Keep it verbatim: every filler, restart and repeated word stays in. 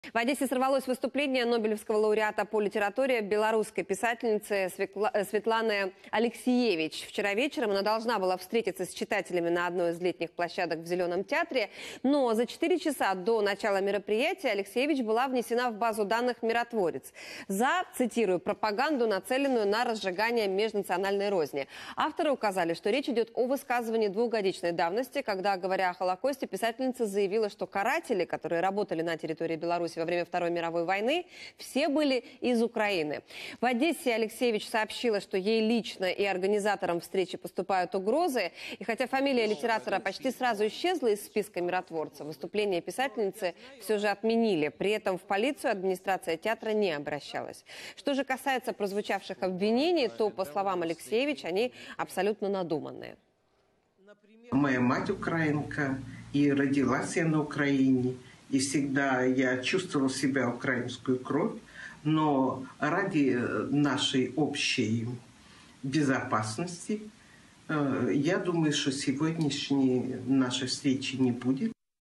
В Одессе сорвалось выступление Нобелевского лауреата по литературе белорусской писательницы Светланы Алексиевич. Вчера вечером она должна была встретиться с читателями на одной из летних площадок в Зеленом театре, но за четыре часа до начала мероприятия Алексиевич была внесена в базу данных «Миротворец» за, цитирую, пропаганду, нацеленную на разжигание межнациональной розни. Авторы указали, что речь идет о высказывании двухгодичной давности, когда, говоря о Холокосте, писательница заявила, что каратели, которые работали на территории Беларуси во время Второй мировой войны, все были из Украины. В Одессе Алексиевич сообщила, что ей лично и организаторам встречи поступают угрозы. И хотя фамилия литератора почти сразу исчезла из списка миротворцев, выступление писательницы все же отменили. При этом в полицию администрация театра не обращалась. Что же касается прозвучавших обвинений, то, по словам Алексиевич, они абсолютно надуманные. Моя мать украинка, и родилась я на Украине. И всегда я чувствовал себя украинскую кровь, но ради нашей общей безопасности, я думаю, что сегодняшней нашей встречи не будет.